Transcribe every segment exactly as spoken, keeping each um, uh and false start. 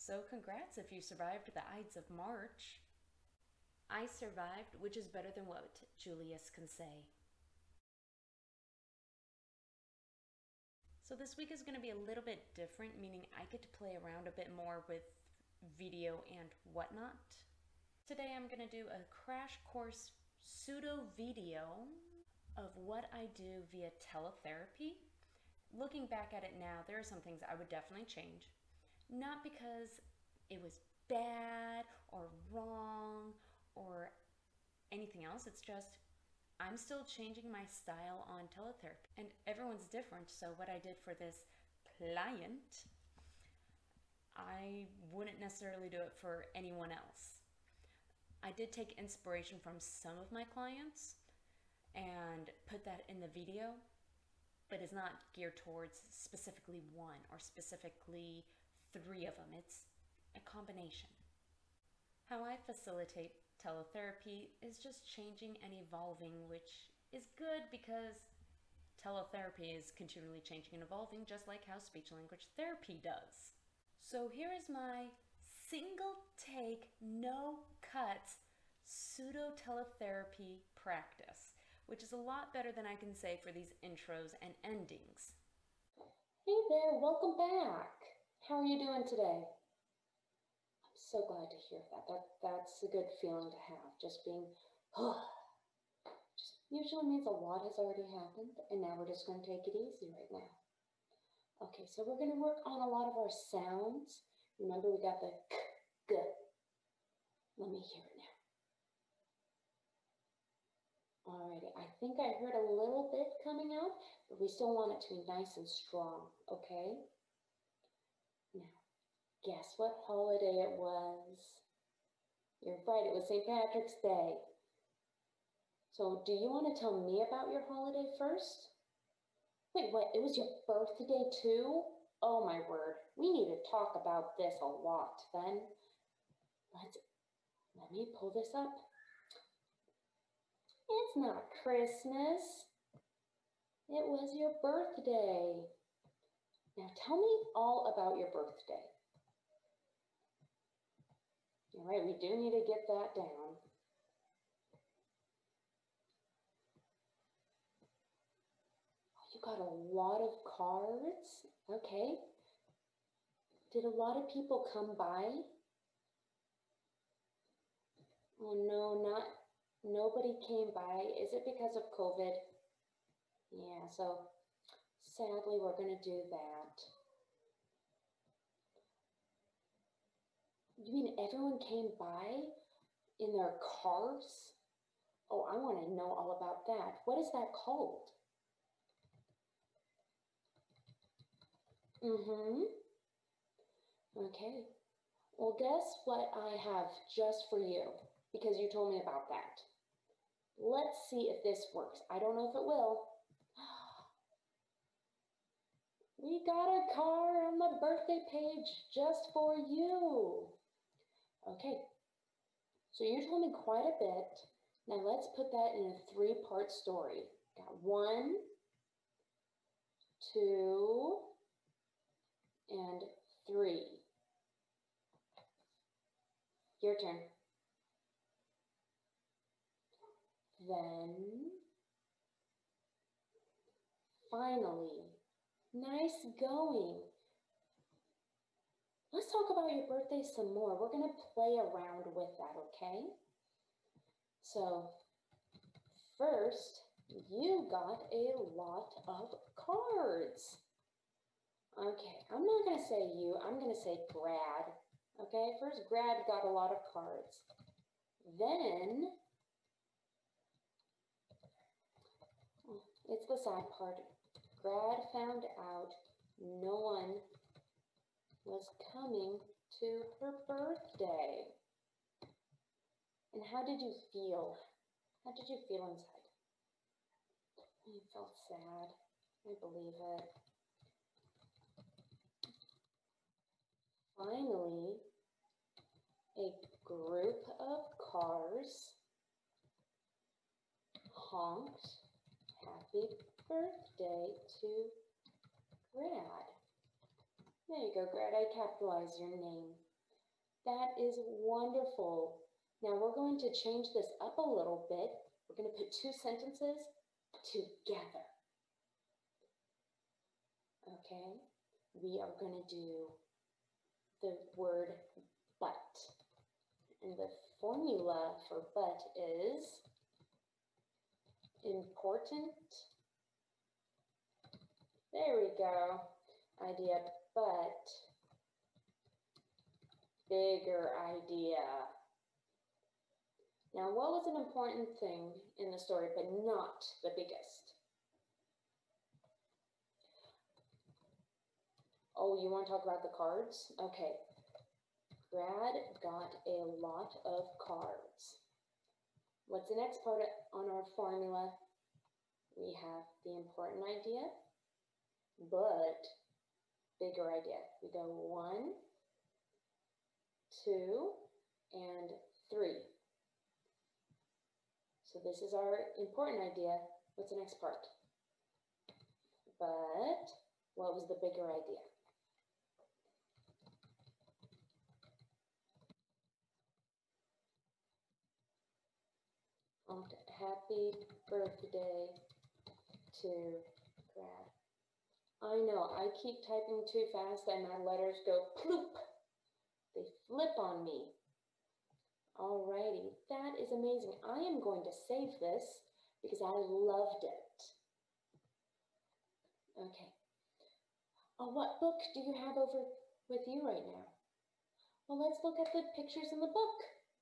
So congrats if you survived the Ides of March. I survived, which is better than what Julius can say. So this week is going to be a little bit different, meaning I get to play around a bit more with video and whatnot. Today I'm going to do a crash course pseudo video of what I do via teletherapy. Looking back at it now, there are some things I would definitely change. Not because it was bad or wrong or anything else, it's just I'm still changing my style on teletherapy and everyone's different. So what I did for this client, I wouldn't necessarily do it for anyone else. I did take inspiration from some of my clients and put that in the video, but it's not geared towards specifically one or specifically three of them. It's a combination. How I facilitate teletherapy is just changing and evolving, which is good because teletherapy is continually changing and evolving, just like how speech language therapy does. So here is my single take, no cuts pseudo teletherapy practice, which is a lot better than I can say for these intros and endings. Hey there, welcome back. How are you doing today? I'm so glad to hear that. That that's a good feeling to have. Just being, oh, just usually means a lot has already happened, and now we're just going to take it easy right now. Okay, so we're going to work on a lot of our sounds. Remember, we got the k, g. Let me hear it now. Alrighty, I think I heard a little bit coming out, but we still want it to be nice and strong, okay? Now, guess what holiday it was? You're right, it was Saint Patrick's Day. So do you want to tell me about your holiday first? Wait, what, it was your birthday too? Oh my word, we need to talk about this a lot then. Let's, let me pull this up. It's not Christmas. It was your birthday. Now tell me all about your birthday. All right, we do need to get that down. You got a lot of cards. Okay. Did a lot of people come by? Oh no, not nobody came by. Is it because of COVID? Yeah, so sadly we're going to do that. You mean everyone came by in their cars? Oh, I want to know all about that. What is that called? Mm-hmm. Okay. Well, guess what I have just for you, because you told me about that. Let's see if this works. I don't know if it will. We got a card on the birthday page just for you. Okay. So you told me quite a bit. Now let's put that in a three-part story. Got one, two, and three. Your turn. Then, finally, nice going. Let's talk about your birthday some more. We're going to play around with that, okay? So, first, you got a lot of cards. Okay, I'm not going to say you, I'm going to say Grad. Okay, first Grad got a lot of cards. Then, it's the sad part. Grad found out no one was coming to her birthday. And how did you feel? How did you feel inside? You felt sad. I believe it. Finally, a group of cars honked happy birthday to Grad. There you go, Grad. I capitalized your name. That is wonderful. Now we're going to change this up a little bit. We're going to put two sentences together. Okay, we are going to do the word but. And the formula for but is important. There we go. Idea, but bigger idea. Now, what was an important thing in the story, but not the biggest? Oh, you want to talk about the cards? Okay. Grad got a lot of cards. What's the next part on our formula? We have the important idea, but bigger idea. We go one, two, and three. So this is our important idea. What's the next part? But what was the bigger idea? Happy birthday to Grad. I know, I keep typing too fast and my letters go ploop. They flip on me. Alrighty, that is amazing. I am going to save this because I loved it. Okay. Oh, what book do you have over with you right now? Well, let's look at the pictures in the book.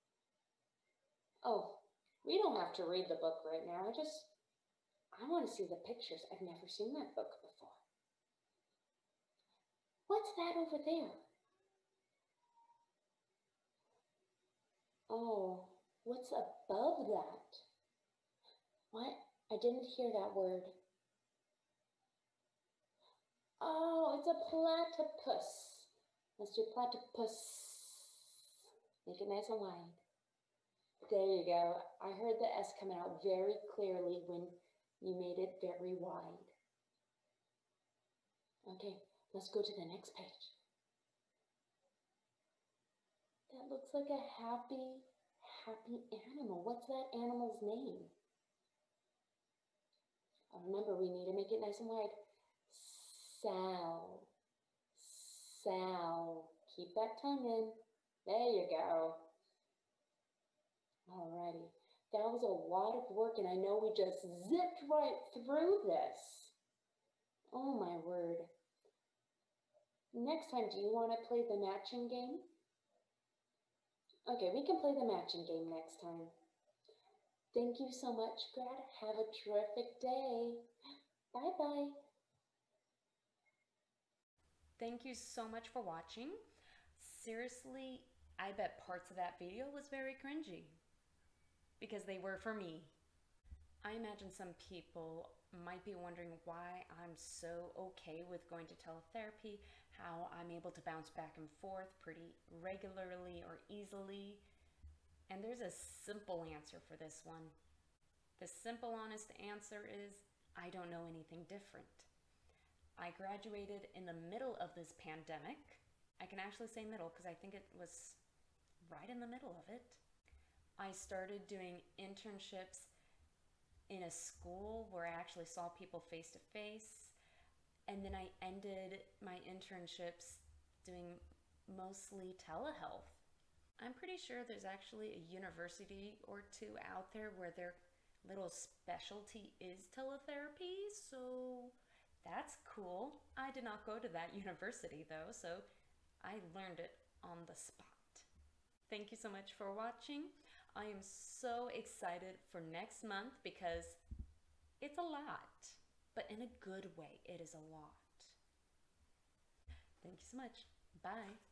Oh, we don't have to read the book right now. I just, I want to see the pictures. I've never seen that book before. What's that over there? Oh, what's above that? What? I didn't hear that word. Oh, it's a platypus. Let's do platypus. Make it nice and wide. There you go. I heard the S coming out very clearly when you made it very wide. Okay, let's go to the next page. That looks like a happy, happy animal. What's that animal's name? Oh, remember, we need to make it nice and wide. Sal. Sal. Keep that tongue in. There you go. Alrighty. That was a lot of work, and I know we just zipped right through this. Oh, my word. Next time, do you want to play the matching game? Okay, we can play the matching game next time. Thank you so much, Grad. Have a terrific day. Bye-bye. Thank you so much for watching. Seriously, I bet parts of that video was very cringy because they were for me. I imagine some people might be wondering why I'm so okay with going to teletherapy, how I'm able to bounce back and forth pretty regularly or easily. And there's a simple answer for this one. The simple, honest answer is I don't know anything different. I graduated in the middle of this pandemic. I can actually say middle because I think it was right in the middle of it. I started doing internships in a school where I actually saw people face to face. And then I ended my internships doing mostly telehealth. I'm pretty sure there's actually a university or two out there where their little specialty is teletherapy, so that's cool. I did not go to that university though, so I learned it on the spot. Thank you so much for watching. I am so excited for next month because it's a lot, but in a good way. It is a lot. Thank you so much. Bye.